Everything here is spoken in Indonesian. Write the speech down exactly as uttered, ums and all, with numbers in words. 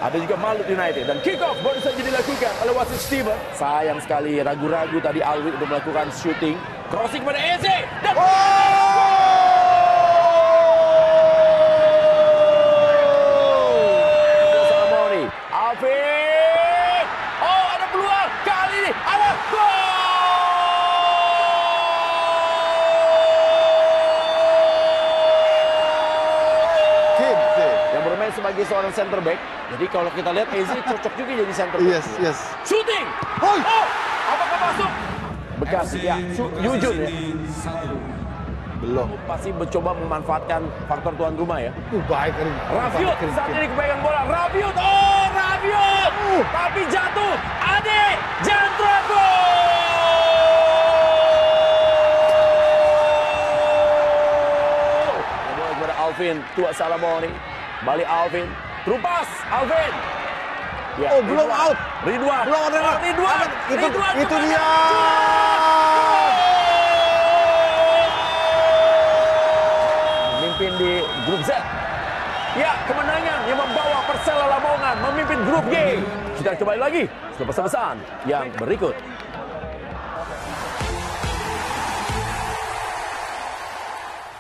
Ada juga Malut United. Dan kick off baru saja dilakukan oleh wasit Steven. Sayang sekali ragu-ragu tadi Alwi untuk melakukan shooting. Crossing kepada Eze. Dan Salamoni. Alvin. Oh, ada peluang. Kali ini ada gol. Yang bermain sebagai seorang center back. Jadi kalau kita lihat Eze cocok juga jadi center back. Yes, yes. Shooting. Hoi. Oh, apakah masuk? Bekas ya, Yujun ya. Belum. Pasti mencoba memanfaatkan faktor tuan rumah ya. Uh, baik kering. Rabiot saat ini kepegang bola. Rabiot, oh Rabiot. Uh. Tapi jatuh. Ade Jandrago. Bola kepada Alvin, tua Salamoni. Balik Alvin. Terupas Alvin. Ya, Oh, belum Ridwan. out. Ridwan. Belum out, Ridwan. Oh, Ridwan. Itu, Ridwan itu kepada dia. Memimpin di grup Z. Ya, kemenangan yang membawa Persela Lamongan memimpin grup G. Kita kembali lagi setelah pesan-pesan yang berikut.